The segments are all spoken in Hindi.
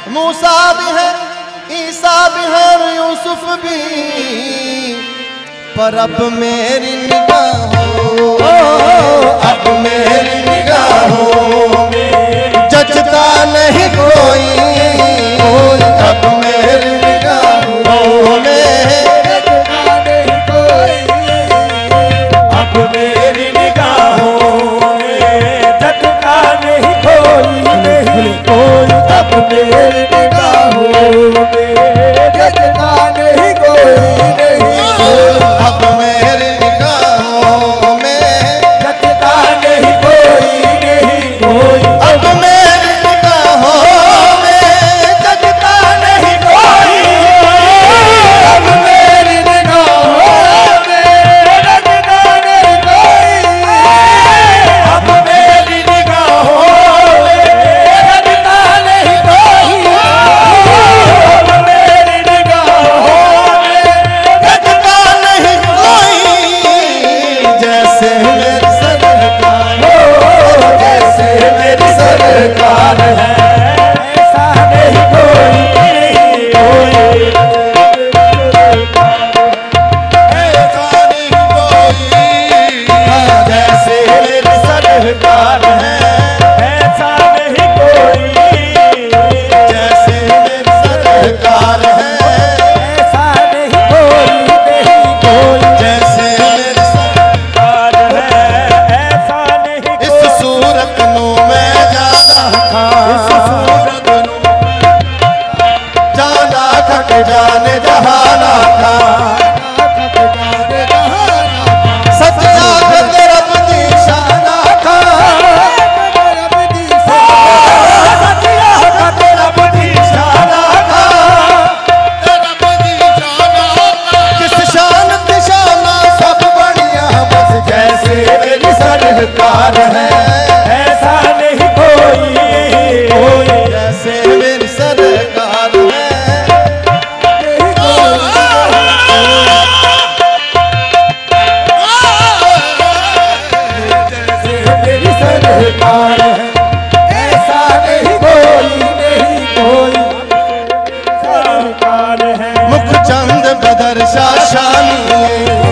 मूसा भी है, ईसा भी है, यूसुफ भी, पर अब मेरी निगाहों, अब मेरी निगाहों जचता नहीं कोई, अब मेरी निगाहों में जचता नहीं कोई, अब मेरी निगाहों में जचता नहीं कोई, नहीं कोई, अब मेरी निगाहों में जचता नहीं कोई, नहीं कोई, अब मेरी निगाहों में जचता नहीं कोई, नहीं कोई, अब मेरी निगाहों में जचता नहीं कोई, अब मेरी निगाहों में जचता नहीं कोई, अब मेरी निगाहों में जचता नहीं कोई, अब मेरी निगाहों में जचता नहीं कोई, जैसे मेरी सरकार हो, जैसे मेरी सरकार है, ऐसा नहीं कोई, नहीं कोई, ऐसा नहीं कोई, जैसे मेरी सरकार है, ऐसा नहीं कोई, जैसे मेरी सरकार है, ऐसा नहीं कोई, नहीं कोई, जैसे मेरी सरकार है, ऐसा नहीं इस सूरत नू मैं जाना था, इस सूरत जाना था कि जाने जहाना था, सच जाकर तेरा बुद्धि शाना था, सतिया का तेरा बुद्धि शाना था, किस शान दिशाना सब बढ़िया, बस जैसे मेरी सरकार है, ऐसा नहीं कोई, कोई, जैसे मेरी सरकार है, मेरी सरकार है, ऐसा नहीं कोई, नहीं कोई, सरकार है, मुख चंद बदर शाशानी,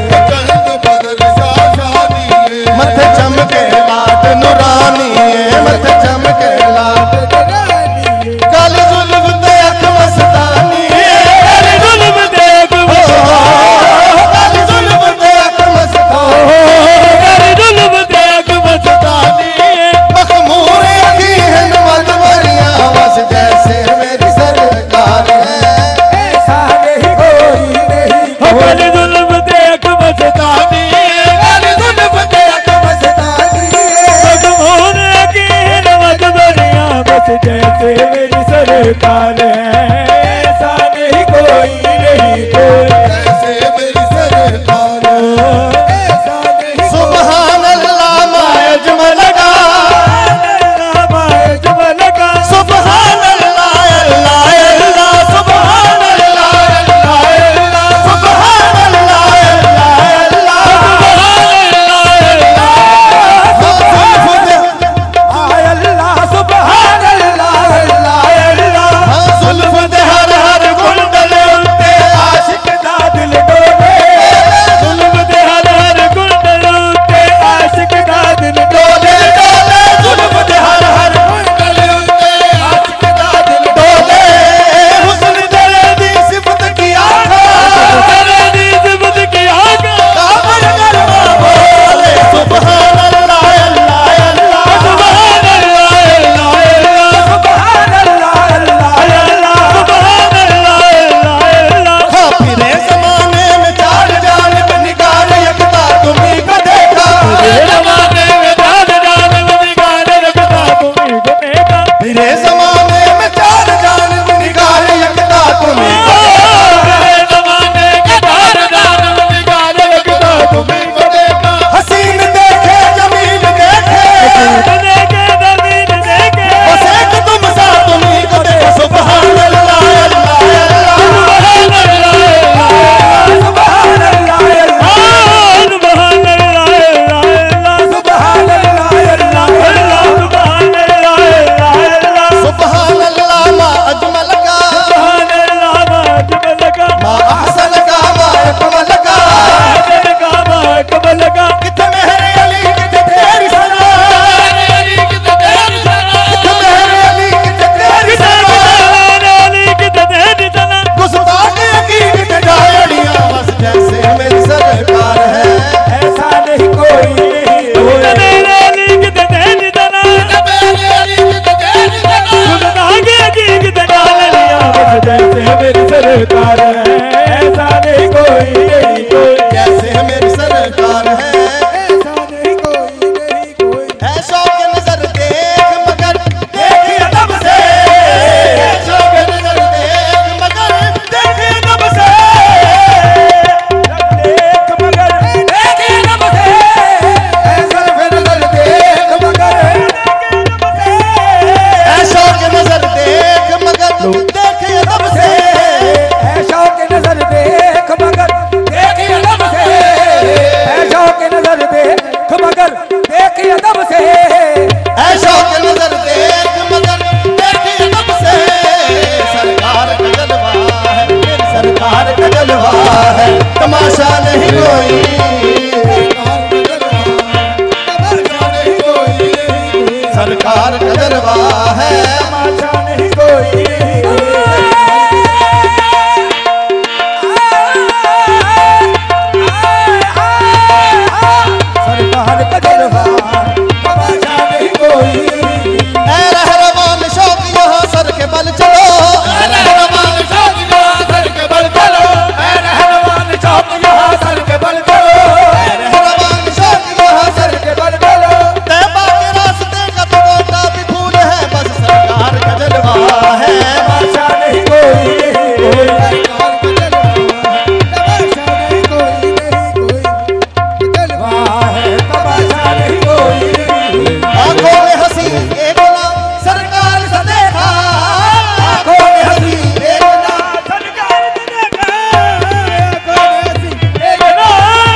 मथे चमके लाट नुरानी, मथे चमके लाट काली जुल्फ ते अख मस्तानी, काली जुल्फ ते अख मस्तानी, काली जुल्फ ते अख मस्तानी, काली जुल्फ ते अख मस्तानी, मखमूर अखी है नमक भरिया, बस जैसे मेरी सरकार है, ऐसा नहीं कोई, नहीं कोई, काली जुल्फ ते अख मस्तानी, काली जुल्फ ते अख मस्तानी, मखमूर अखी है नमक भरिया, बस जैसे मेरी सरकार है, ऐसा नहीं कोई, नहीं कोई, जैसे मेरी सरकार है, ऐसा नहीं सुभान अल्लाह मायजमल का, सुभान अल्लाह अल्लाह अल्लाह, सुभान अल्लाह अल्लाह अल्लाह, सुभान अल्लाह अल्लाह अल्लाह, सुभान अल्लाह सरकार का जलवा है, तमाशा नहीं कोई। सरकार का जलवा तमाशा नहीं कोई। ऐ रहमान शौक यहाँ सर के बल चलो, रहमान शौक यहाँ सर के बल चलो, रहमान शौक यहाँ सर के बल चलो, रहमान शौक यहाँ सर सर के बल चलो। तैबा के रास्ते का तो गोटा भी फूल है, बस सरकार का जलवा है, तमाशा नहीं कोई। सरकार का जलवा तमाशा नहीं कोई, नहीं कोई जलवा है, तमाशा नहीं कोई। आंखों में हंसी एक ना सरकार से देखा, आंखों में हंसी देखना सरकार ने देखा, आंखों में हंसी देखना।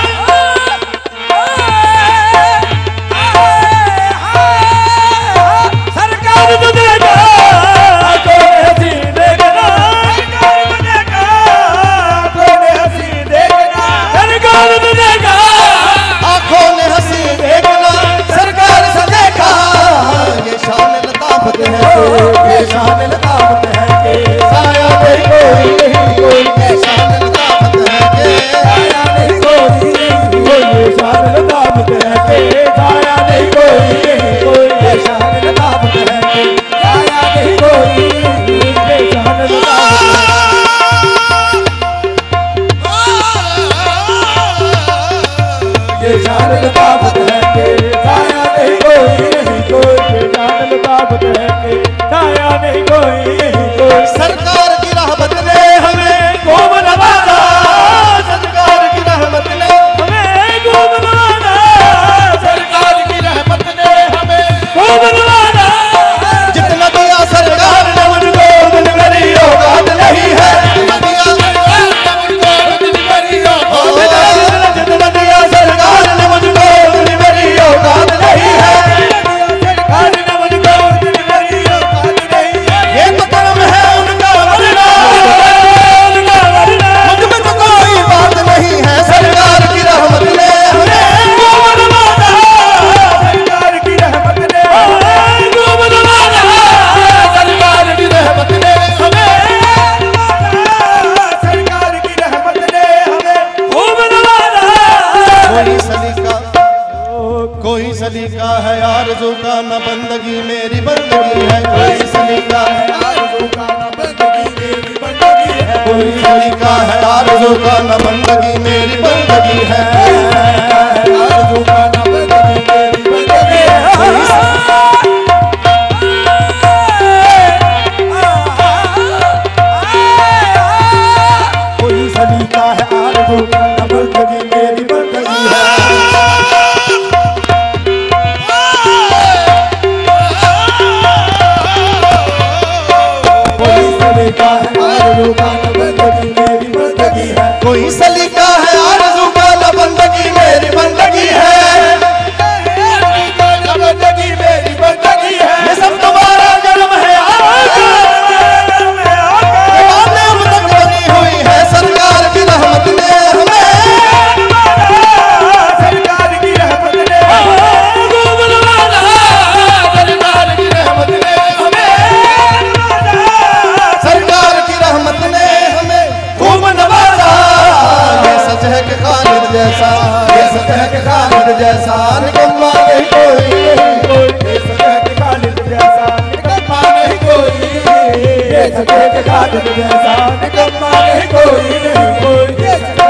सरकार ने देखा, आंखों में हंसी देखना, सरकार ने देखा, आंखों में हंसी देखना, सरकार ने देखा। आंखों ने हंसी देखना सरकार से देखा, ये शान लताफत है, ये शान लताफत है कि साया नहीं कोई, नहीं कोई, ये शान लताफत है कि साया नहीं कोई, नहीं कोई, ये शान लताफत है कि साया नहीं कोई, नहीं कोई, ये शान लताफत है कि साया नहीं कोई, ये शान लताफत है। ये शान लताफत है कि साया नहीं कोई, नहीं कोई, ये शान लताफत है कि साया नहीं कोई, नहीं कोई। सरकार की रहमत ने हमें खूब नवाजा, सरकार की रहमत ने हमें खूब नवाजा, सरकार की रहमत ने हमें खूब नवाजा। जितना दिया सरकार ने मुझको उतनी मेरी औकात नहीं है, जितना दिया सरकार ने मुझको उतनी मेरी औकात नहीं है, जितना दिया सरकार ने मुझको उतनी मेरी औकात नहीं है, सरकार ने मुझको उतनी मेरी औकात नहीं है। ये तो कर्म है उनका वरना, उनका वरना मुझ में तो कोई बात नहीं है, सरकार की रहमत ने हमें खूब नवाजा, सरकार की रहमत ने हमें खूब नवाजा, सरकार की रहमत ने हमें नवाजा, सरकार की रहमत ने हमें खूब नवाजा। कोई सलीका है आरज़ू का न बंदगी मेरी बंदगी है, कोई सलीका है आरज़ू का न बंदगी मेरी बंदगी है, कोई सलीका है आरज़ू का न बंदगी मेरी बंदगी है, आरज़ू का न बंदगी मेरी बंदगी है। कोई सलीका है आरज़ू का न बंदगी मेरी बंदगी है। कोई सलीका है आरज़ू का न बंदगी मेरी बंदगी है। कोई सलीका है आरज़ू का न बंदगी मेरी बंदगी है, बंदगी मेरी बंदगी है। ये सब तुम्हारा कर्म है बातें अब तक बनी हुई है, सरकार की रहमत ने हमें सरकार की रहमत ने खूब नवाजा, सरकार की रहमत ने हमें सरकार की रहमत ने हमें खूब नवाजा, ये सच है कि खालिद जैसा, ये सच है कि खालिद जैसा निकम्मा नहीं कोई, ये सके के खालिद जैसा निकम्मा नहीं कोई, ये सके के खालिद जैसा निकम्मा नहीं कोई, नहीं कोई, ये